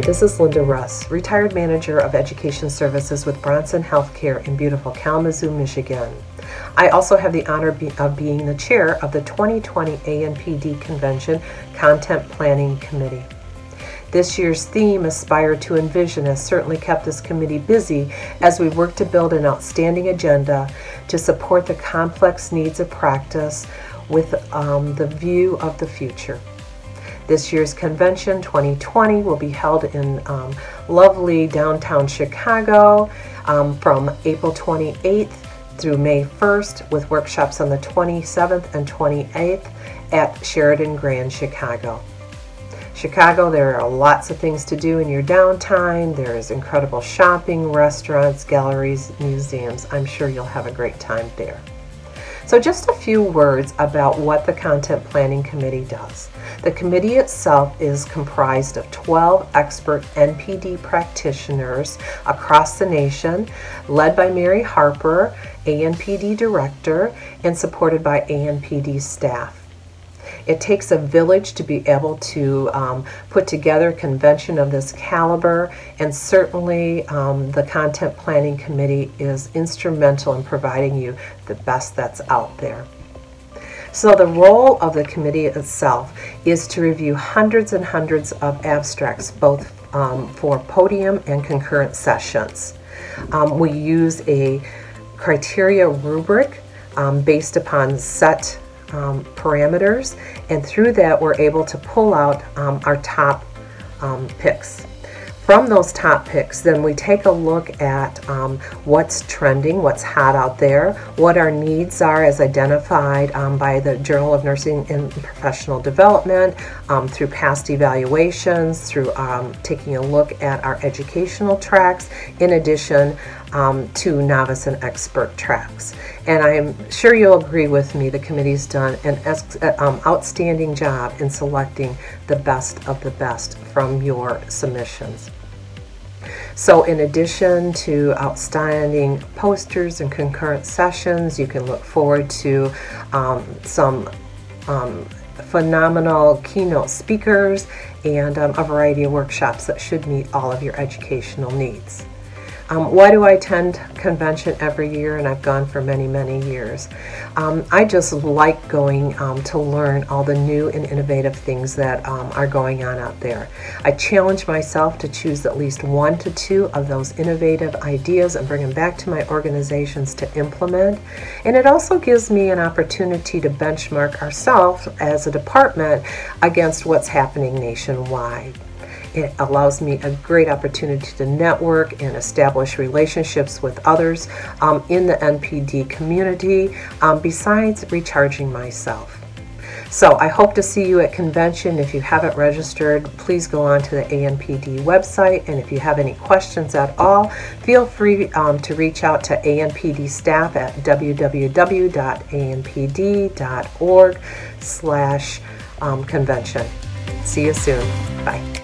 this is Linda Russ, retired manager of education services with Bronson Healthcare in beautiful Kalamazoo, Michigan. I also have the honor of being the chair of the 2020 ANPD Convention Content Planning Committee. This year's theme, Aspire to Envision, has certainly kept this committee busy as we work to build an outstanding agenda to support the complex needs of practice with the view of the future. This year's convention, 2020, will be held in lovely downtown Chicago from April 28th through May 1st, with workshops on the 27th and 28th at Sheridan Grand Chicago. Chicago, there are lots of things to do in your downtime. There's incredible shopping, restaurants, galleries, museums. I'm sure you'll have a great time there. So just a few words about what the Content Planning Committee does. The committee itself is comprised of 12 expert NPD practitioners across the nation, led by Mary Harper, ANPD Director, and supported by ANPD staff. It takes a village to be able to put together a convention of this caliber, and certainly the Content Planning Committee is instrumental in providing you the best that's out there. So the role of the committee itself is to review hundreds and hundreds of abstracts, both for podium and concurrent sessions. We use a criteria rubric based upon set parameters, and through that we're able to pull out our top picks. From those top picks, then we take a look at what's trending, what's hot out there, what our needs are as identified by the Journal of Nursing and Professional Development, through past evaluations, through taking a look at our educational tracks, in addition to novice and expert tracks. And I'm sure you'll agree with me, the committee's done an outstanding job in selecting the best of the best from your submissions. So in addition to outstanding posters and concurrent sessions, you can look forward to some phenomenal keynote speakers and a variety of workshops that should meet all of your educational needs. Why do I attend convention every year? And I've gone for many, many years. I just like going to learn all the new and innovative things that are going on out there. I challenge myself to choose at least 1 to 2 of those innovative ideas and bring them back to my organizations to implement. And it also gives me an opportunity to benchmark ourselves as a department against what's happening nationwide. It allows me a great opportunity to network and establish relationships with others in the NPD community, besides recharging myself. So I hope to see you at convention. If you haven't registered, please go on to the ANPD website, and if you have any questions at all, feel free to reach out to ANPD staff at www.anpd.org/convention. See you soon. Bye.